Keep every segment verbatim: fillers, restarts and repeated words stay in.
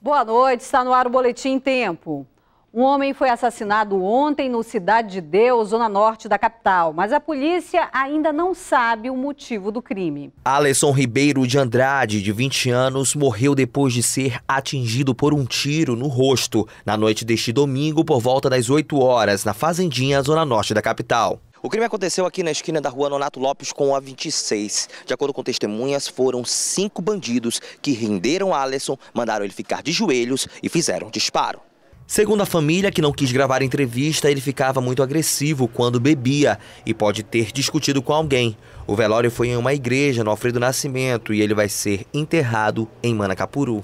Boa noite, está no ar o Boletim Tempo. Um homem foi assassinado ontem no Cidade de Deus, zona norte da capital, mas a polícia ainda não sabe o motivo do crime. Alisson Ribeiro de Andrade, de vinte anos, morreu depois de ser atingido por um tiro no rosto na noite deste domingo por volta das oito horas, na Fazendinha, zona norte da capital. O crime aconteceu aqui na esquina da rua Nonato Lopes com a vinte e seis. De acordo com testemunhas, foram cinco bandidos que renderam Alisson, mandaram ele ficar de joelhos e fizeram um disparo. Segundo a família, que não quis gravar a entrevista, ele ficava muito agressivo quando bebia e pode ter discutido com alguém. O velório foi em uma igreja no Alfredo Nascimento e ele vai ser enterrado em Manacapuru.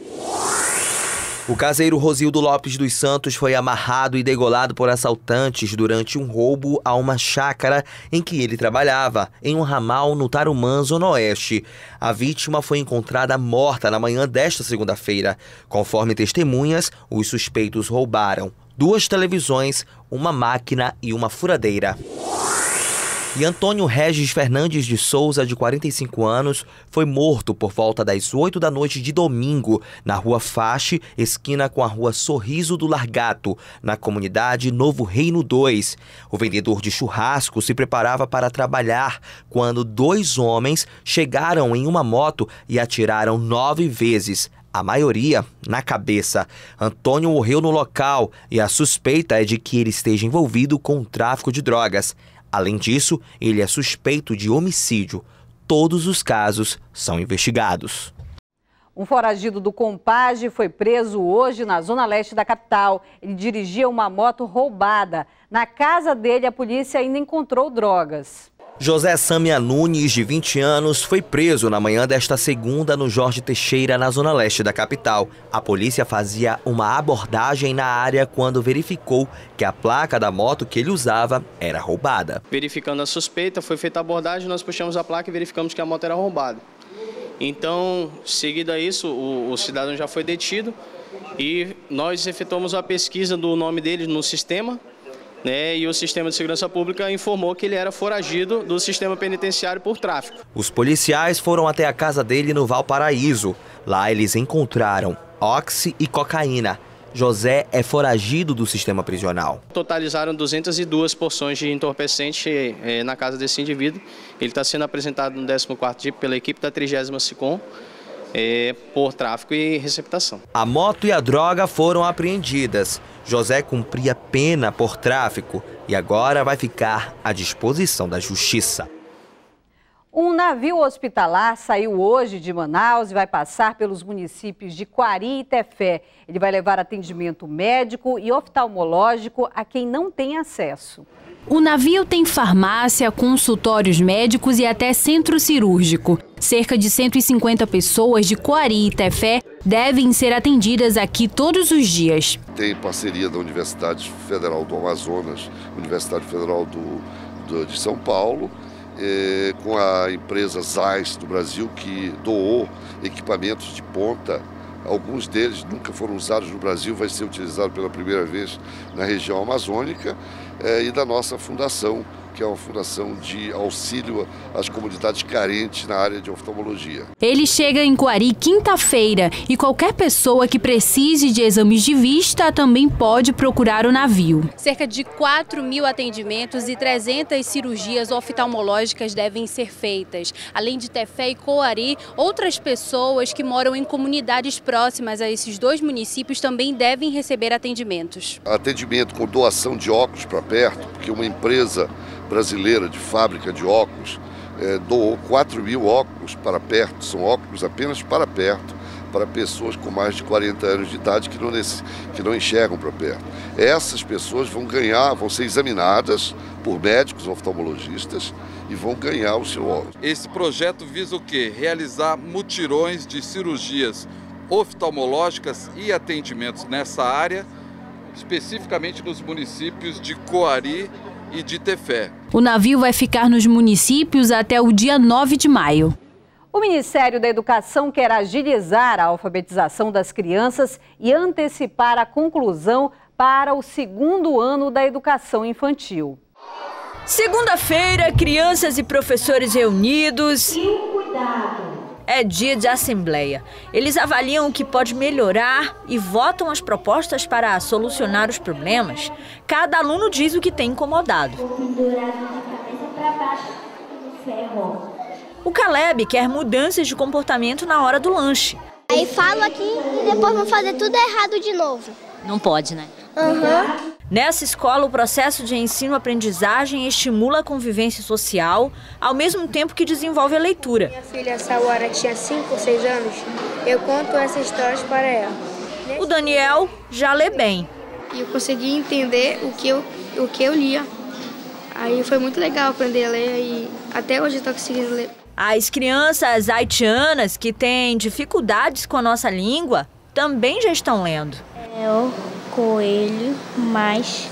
O caseiro Rosildo Lopes dos Santos foi amarrado e degolado por assaltantes durante um roubo a uma chácara em que ele trabalhava, em um ramal no Tarumã, Zona Oeste. A vítima foi encontrada morta na manhã desta segunda-feira. Conforme testemunhas, os suspeitos roubaram duas televisões, uma máquina e uma furadeira. E Antônio Regis Fernandes de Souza, de quarenta e cinco anos, foi morto por volta das oito da noite de domingo, na rua Fache, esquina com a rua Sorriso do Largato, na comunidade Novo Reino dois. O vendedor de churrasco se preparava para trabalhar quando dois homens chegaram em uma moto e atiraram nove vezes, a maioria na cabeça. Antônio morreu no local e a suspeita é de que ele esteja envolvido com o tráfico de drogas. Além disso, ele é suspeito de homicídio. Todos os casos são investigados. Um foragido do Compage foi preso hoje na zona leste da capital. Ele dirigia uma moto roubada. Na casa dele, a polícia ainda encontrou drogas. José Samia Nunes, de vinte anos, foi preso na manhã desta segunda no Jorge Teixeira, na zona leste da capital. A polícia fazia uma abordagem na área quando verificou que a placa da moto que ele usava era roubada. Verificando a suspeita, foi feita a abordagem, nós puxamos a placa e verificamos que a moto era roubada. Então, seguido a isso, o, o cidadão já foi detido e nós efetuamos a pesquisa do nome dele no sistema. Né, e o Sistema de Segurança Pública informou que ele era foragido do sistema penitenciário por tráfico. Os policiais foram até a casa dele no Valparaíso. Lá eles encontraram oxi e cocaína. José é foragido do sistema prisional. Totalizaram duzentas e duas porções de entorpecente eh, na casa desse indivíduo. Ele está sendo apresentado no décimo quarto D I P pela equipe da trigésima SICOM. É, por tráfico e receptação. A moto e a droga foram apreendidas. José cumpria pena por tráfico e agora vai ficar à disposição da justiça. Um navio hospitalar saiu hoje de Manaus e vai passar pelos municípios de Coari e Tefé. Ele vai levar atendimento médico e oftalmológico a quem não tem acesso. O navio tem farmácia, consultórios médicos e até centro cirúrgico. Cerca de cento e cinquenta pessoas de Coari e Tefé devem ser atendidas aqui todos os dias. Tem parceria da Universidade Federal do Amazonas, Universidade Federal do, do, de São Paulo, eh, com a empresa Zeiss do Brasil, que doou equipamentos de ponta. Alguns deles nunca foram usados no Brasil, vai ser utilizado pela primeira vez na região amazônica, é, e da nossa fundação, que é uma fundação de auxílio às comunidades carentes na área de oftalmologia. Ele chega em Coari quinta-feira e qualquer pessoa que precise de exames de vista também pode procurar o navio. Cerca de quatro mil atendimentos e trezentas cirurgias oftalmológicas devem ser feitas. Além de Tefé e Coari, outras pessoas que moram em comunidades próximas a esses dois municípios também devem receber atendimentos. Atendimento com doação de óculos para perto, porque uma empresa brasileira de fábrica de óculos eh, doou quatro mil óculos para perto, são óculos apenas para perto, para pessoas com mais de quarenta anos de idade que não, que não enxergam para perto. Essas pessoas vão ganhar, vão ser examinadas por médicos oftalmologistas e vão ganhar o seu óculos. Esse projeto visa o quê? Realizar mutirões de cirurgias oftalmológicas e atendimentos nessa área, especificamente nos municípios de Coari e de Tefé. O navio vai ficar nos municípios até o dia nove de maio. O Ministério da Educação quer agilizar a alfabetização das crianças e antecipar a conclusão para o segundo ano da educação infantil. Segunda-feira, crianças e professores reunidos É dia de assembleia. Eles avaliam o que pode melhorar e votam as propostas para solucionar os problemas. Cada aluno diz o que tem incomodado. O Caleb quer mudanças de comportamento na hora do lanche. Aí falo aqui e depois vão fazer tudo errado de novo. Não pode, né? Uhum. Nessa escola, o processo de ensino-aprendizagem estimula a convivência social, ao mesmo tempo que desenvolve a leitura. Minha filha Saora tinha cinco ou seis anos, eu conto essas histórias para ela. O Daniel já lê bem. E eu consegui entender o que eu, o que eu lia. Aí foi muito legal aprender a ler e até hoje eu estou conseguindo ler. As crianças haitianas que têm dificuldades com a nossa língua também já estão lendo. É o coelho mais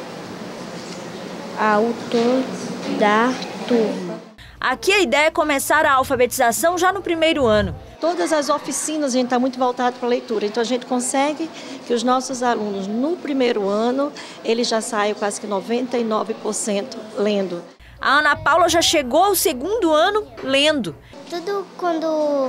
alto da turma. Aqui a ideia é começar a alfabetização já no primeiro ano. Todas as oficinas a gente está muito voltado para a leitura, então a gente consegue que os nossos alunos no primeiro ano, eles já saiam quase que noventa e nove por cento lendo. A Ana Paula já chegou ao segundo ano lendo. Tudo quando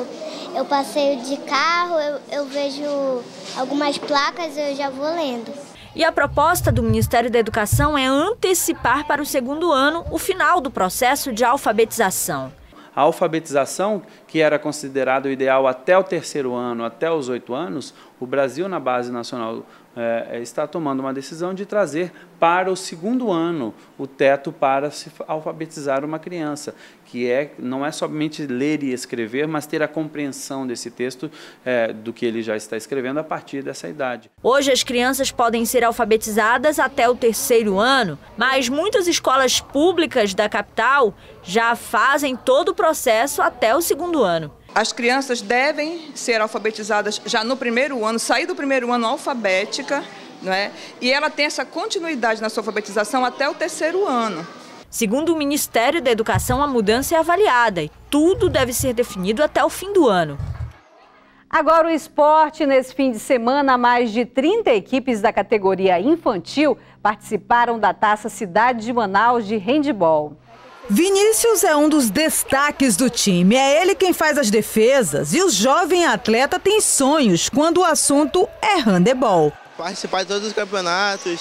eu passeio de carro, eu, eu vejo algumas placas, eu já vou lendo. E a proposta do Ministério da Educação é antecipar para o segundo ano o final do processo de alfabetização. A alfabetização, que era considerado o ideal até o terceiro ano, até os oito anos, o Brasil, na Base Nacional, é, está tomando uma decisão de trazer para o segundo ano o teto para se alfabetizar uma criança, que é, não é somente ler e escrever, mas ter a compreensão desse texto, é, do que ele já está escrevendo a partir dessa idade. Hoje as crianças podem ser alfabetizadas até o terceiro ano, mas muitas escolas públicas da capital já fazem todo o processo até o segundo ano. As crianças devem ser alfabetizadas já no primeiro ano, sair do primeiro ano alfabética, não é? E ela tem essa continuidade na sua alfabetização até o terceiro ano. Segundo o Ministério da Educação, a mudança é avaliada e tudo deve ser definido até o fim do ano. Agora o esporte. Nesse fim de semana, mais de trinta equipes da categoria infantil participaram da Taça Cidade de Manaus de handebol. Vinícius é um dos destaques do time. É ele quem faz as defesas e o jovem atleta tem sonhos quando o assunto é handebol. Participar de todos os campeonatos,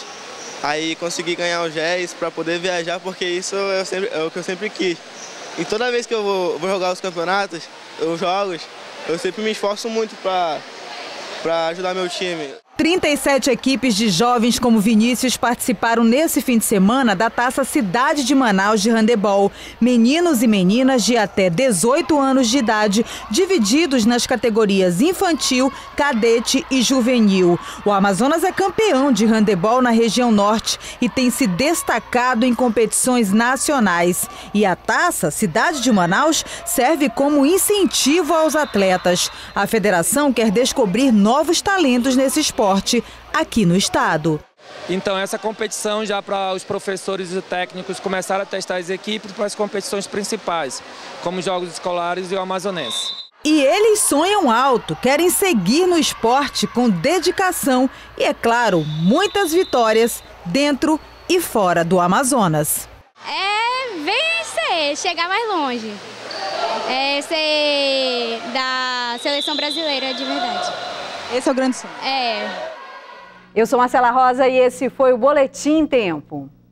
aí conseguir ganhar o G E S para poder viajar, porque isso eu sempre, é o que eu sempre quis. E toda vez que eu vou, vou jogar os campeonatos, os jogos, eu sempre me esforço muito para para ajudar meu time. trinta e sete equipes de jovens como Vinícius participaram nesse fim de semana da Taça Cidade de Manaus de handebol. Meninos e meninas de até dezoito anos de idade, divididos nas categorias infantil, cadete e juvenil. O Amazonas é campeão de handebol na região norte e tem se destacado em competições nacionais. E a Taça Cidade de Manaus serve como incentivo aos atletas. A federação quer descobrir novos talentos nesse esporte aqui no estado. Então essa competição já para os professores e técnicos começaram a testar as equipes para as competições principais, como os Jogos Escolares e o Amazonense. E eles sonham alto, querem seguir no esporte com dedicação e, é claro, muitas vitórias dentro e fora do Amazonas. É vencer, chegar mais longe, é ser da seleção brasileira de verdade. Esse é o grande sonho. É. Eu sou Marcela Rosa e esse foi o Boletim Tempo.